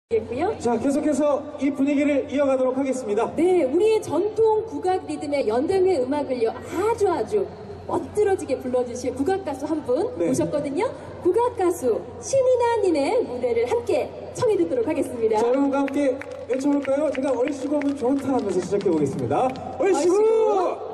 겠고요. 자, 계속해서 이 분위기를 이어가도록 하겠습니다. 네, 우리의 전통 국악 리듬의 연대의 음악을요 아주 멋들어지게 불러주실 국악 가수 한 분 모셨거든요. 국악 가수 신인아님의 무대를 함께 청해 듣도록 하겠습니다. 자, 여러분과 함께 외쳐볼까요? 제가 얼씨구 하면 좋다 하면서 시작해보겠습니다. 얼씨구!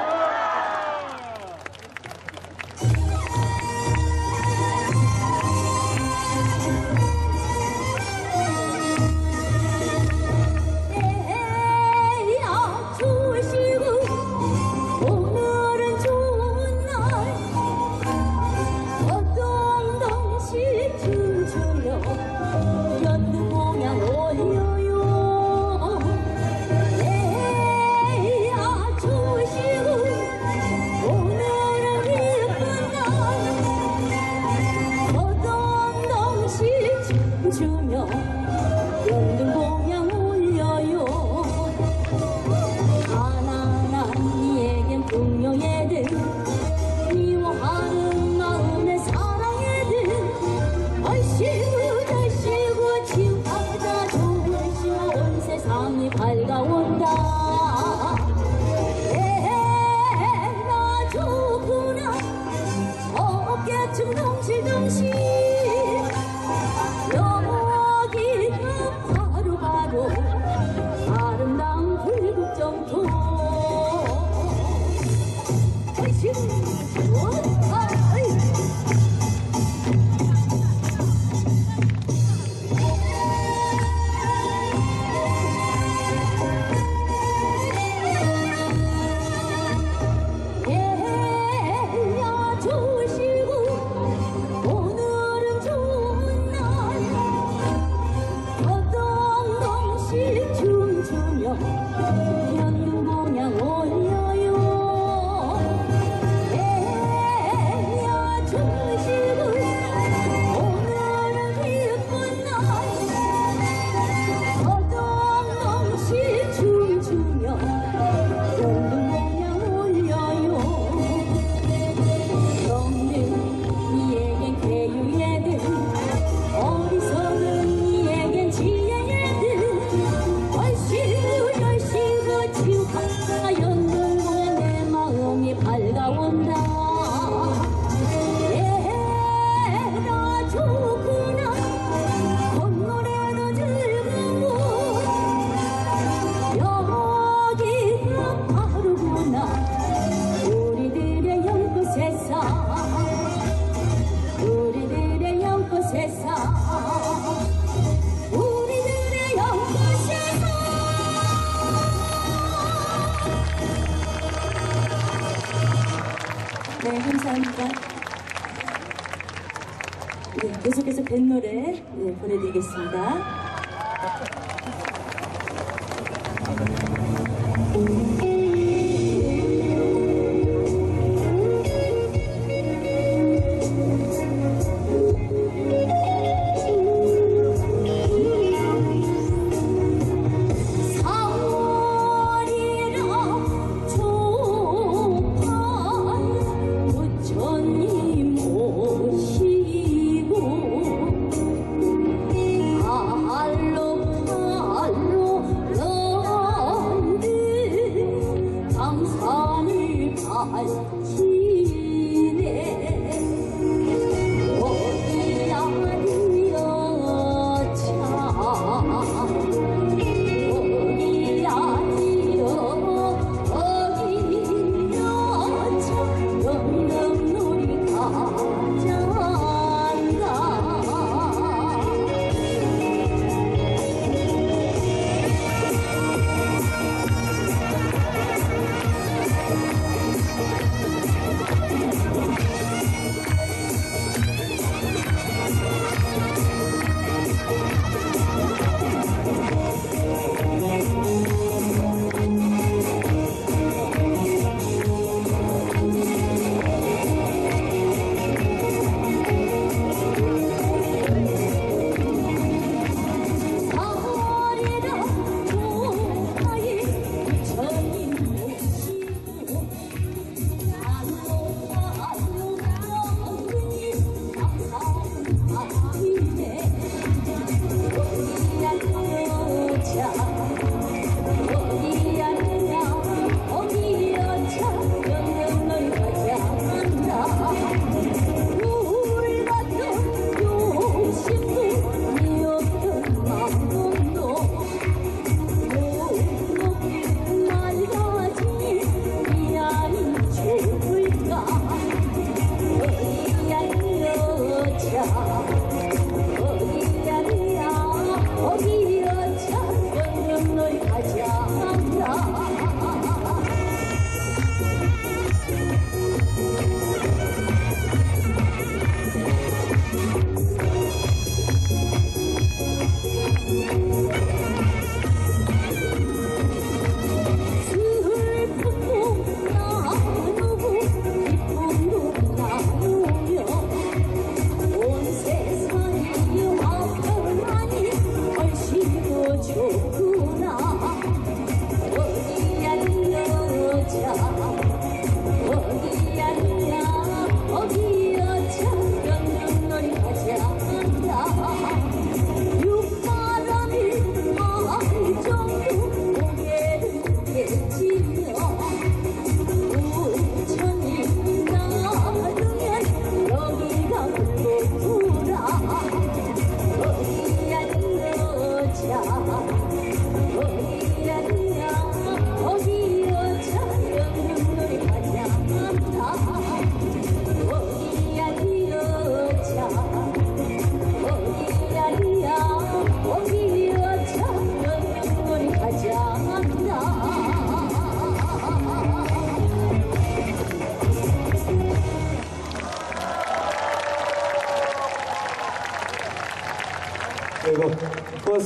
주며 연등 공양 올려요. 가난한 이에겐 풍요의 듯 미워하는 마음의 사랑의 듯 얼씨구 절씨구 치유하자 좋으시오 온 세상이 밝아온다. 나 좋구나 어깨춤 덩실덩실 여기가 바로 아름다운 불국정토. 연등 공양 올려요. 애야 주시고 오늘은 기쁜 날 더덕넘실 춤추며 연등 공양 올려요. 정든 이에겐 계유의 듯 어리석은 이에겐 지혜의 듯 얼씨구 열씨구 치우하자 연등 공양 내 마음이 밝아온다. 나 좋구나 콧노래도 즐거워 여기가 바로구나 우리들의 연꽃 세상 우리들의 연꽃 세상 우리들의 연꽃 세상. 네, 감사합니다. 네, 계속해서 뱃노래 보내드리겠습니다.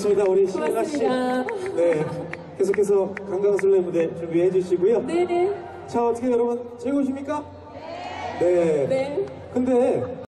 좋습니다. 우리 신은아 씨. 고맙습니다. 네. 계속해서 강강술래 무대 준비해 주시고요. 네네. 자, 어떻게 여러분 즐거우십니까? 네. 네. 근데